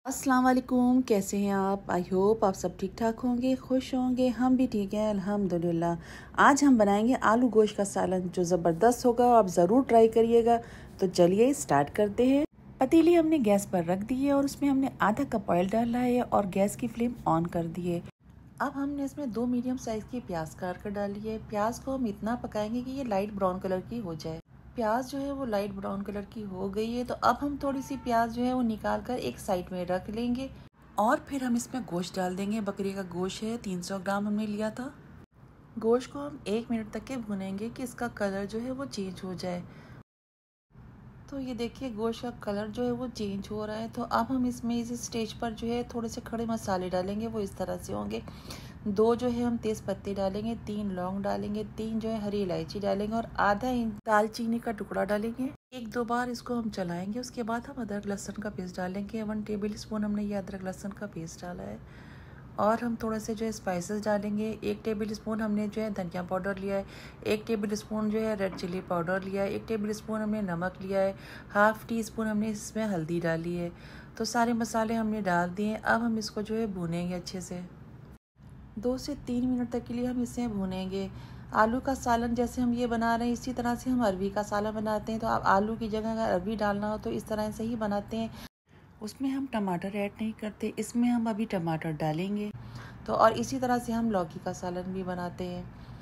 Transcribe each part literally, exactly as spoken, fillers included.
अस्सलाम वालेकुम, कैसे हैं आप? आई होप आप सब ठीक ठाक होंगे, खुश होंगे। हम भी ठीक हैं अल्हम्दुलिल्लाह। आज हम बनाएंगे आलू गोश्त का सालन जो ज़बरदस्त होगा, आप ज़रूर ट्राई करिएगा। तो चलिए स्टार्ट करते हैं। पतीली हमने गैस पर रख दी है और उसमें हमने आधा कप ऑयल डाला है और गैस की फ्लेम ऑन कर दी है। अब हमने इसमें दो मीडियम साइज़ की प्याज काट कर डाली है। प्याज को हम इतना पकाएंगे कि ये लाइट ब्राउन कलर की हो जाए। प्याज जो है वो लाइट ब्राउन कलर की हो गई है, तो अब हम थोड़ी सी प्याज जो है वो निकाल कर एक साइड में रख लेंगे और फिर हम इसमें गोश्त डाल देंगे। बकरी का गोश्त है, तीन सौ ग्राम हमने लिया था। गोश्त को हम एक मिनट तक के भुनेंगे कि इसका कलर जो है वो चेंज हो जाए। तो ये देखिए गोश्त का कलर जो है वो चेंज हो रहा है। तो अब हम इसमें इस स्टेज पर जो है थोड़े से खड़े मसाले डालेंगे, वो इस तरह से होंगे। दो जो है हम तेज़ पत्ते डालेंगे, तीन लौंग डालेंगे, तीन जो है हरी इलायची डालेंगे और आधा इंच दालचीनी का टुकड़ा डालेंगे। एक दो बार इसको हम चलाएंगे। उसके बाद हम अदरक लहसुन का पेस्ट डालेंगे। वन टेबल स्पून हमने ये अदरक लहसुन का पेस्ट डाला है और हम थोड़ा से जो है स्पाइसेस डालेंगे। एक टेबल स्पून हमने जो है धनिया पाउडर लिया है, एक टेबल स्पून जो है रेड चिली पाउडर लिया है, एक टेबल स्पून हमने नमक लिया है, हाफ़ टी स्पून हमने इसमें हल्दी डाली है। तो सारे मसाले हमने डाल दिए। अब हम इसको जो है भूनेंगे अच्छे से। दो से तीन मिनट तक के लिए हम इसे भूनेंगे। आलू का सालन जैसे हम ये बना रहे हैं इसी तरह से हम अरबी का सालन बनाते हैं। तो आप आलू की जगह अगर अरबी डालना हो तो इस तरह से ही बनाते हैं। उसमें हम टमाटर ऐड नहीं करते, इसमें हम अभी टमाटर डालेंगे। तो और इसी तरह से हम लौकी का सालन भी बनाते हैं।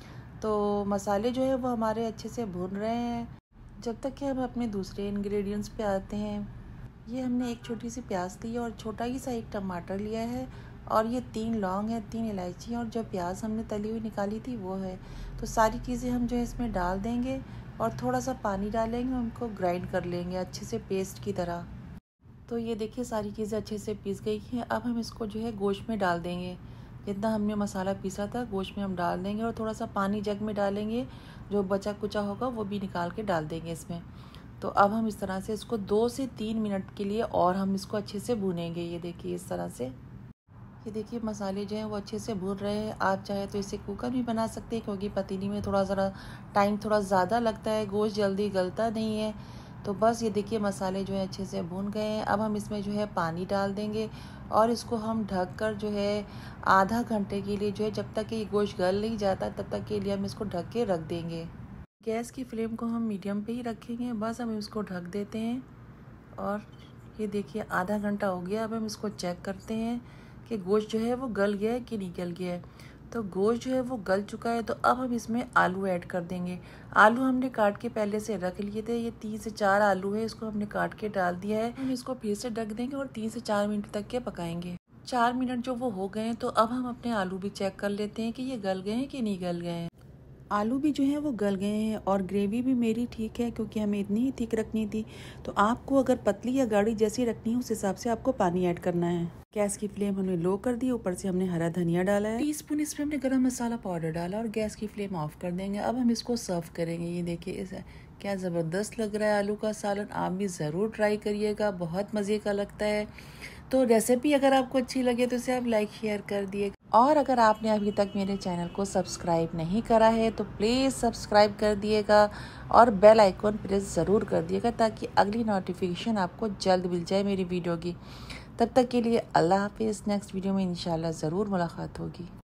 तो मसाले जो है वो हमारे अच्छे से भून रहे हैं जब तक कि हम अपने दूसरे इंग्रेडिएंट्स पे आते हैं। ये हमने एक छोटी सी प्याज ली है और छोटा ही सा एक टमाटर लिया है और ये तीन लौंग है, तीन इलायची और जो प्याज हमने तली हुई निकाली थी वो है। तो सारी चीज़ें हम जो है इसमें डाल देंगे और थोड़ा सा पानी डालेंगे, उनको ग्राइंड कर लेंगे अच्छे से पेस्ट की तरह। तो ये देखिए सारी चीज़ें अच्छे से पीस गई हैं। अब हम इसको जो है गोश्त में डाल देंगे। जितना हमने मसाला पीसा था गोश्त में हम डाल देंगे और थोड़ा सा पानी जग में डालेंगे, जो बचा कुचा होगा वो भी निकाल के डाल देंगे इसमें। तो अब हम इस तरह से इसको दो से तीन मिनट के लिए और हम इसको अच्छे से भूनेंगे। ये देखिए इस तरह से। ये देखिए मसाले जो हैं वो अच्छे से भून रहे हैं। आप चाहे तो इसे कुकर भी बना सकते हैं क्योंकि पतीली में थोड़ा ज़रा टाइम थोड़ा ज़्यादा लगता है, गोश्त जल्दी गलता नहीं है। तो बस ये देखिए मसाले जो है अच्छे से भून गए हैं। अब हम इसमें जो है पानी डाल देंगे और इसको हम ढक कर जो है आधा घंटे के लिए जो है, जब तक कि ये गोश्त गल नहीं जाता तब तक के लिए हम इसको ढक के रख देंगे। गैस की फ्लेम को हम मीडियम पे ही रखेंगे। बस हम इसको ढक देते हैं और ये देखिए आधा घंटा हो गया। अब हम इसको चेक करते हैं कि गोश्त जो है वो गल गया है कि नहीं गल गया है। तो गोश्त जो है वो गल चुका है। तो अब हम इसमें आलू ऐड कर देंगे। आलू हमने काट के पहले से रख लिए थे। ये तीन से चार आलू है, इसको हमने काट के डाल दिया है। हम इसको फिर से ढक देंगे और तीन से चार मिनट तक के पकाएंगे। चार मिनट जो वो हो गए हैं तो अब हम अपने आलू भी चेक कर लेते हैं कि ये गल गए हैं कि नहीं गल गए हैं। आलू भी जो है वो गल गए हैं और ग्रेवी भी मेरी ठीक है क्योंकि हमें इतनी ही थिक रखनी थी। तो आपको अगर पतली या गाढ़ी जैसी रखनी है उस हिसाब से आपको पानी ऐड करना है। गैस की फ्लेम हमने लो कर दी, ऊपर से हमने हरा धनिया डाला है। टीस्पून इसमें हमने गरम मसाला पाउडर डाला और गैस की फ्लेम ऑफ कर देंगे। अब हम इसको सर्व करेंगे। ये देखिए इस क्या ज़बरदस्त लग रहा है आलू का सालन। आप भी ज़रूर ट्राई करिएगा, बहुत मज़े का लगता है। तो रेसिपी अगर आपको अच्छी लगे तो इसे आप लाइक शेयर कर दिए और अगर आपने अभी तक मेरे चैनल को सब्सक्राइब नहीं करा है तो प्लीज़ सब्सक्राइब कर दिएगा और बेल आइकॉन प्रेस ज़रूर कर दिएगा ताकि अगली नोटिफिकेशन आपको जल्द मिल जाए मेरी वीडियो की। तब तक के लिए अल्लाह हाफिज़। नेक्स्ट वीडियो में इंशाल्लाह ज़रूर मुलाकात होगी।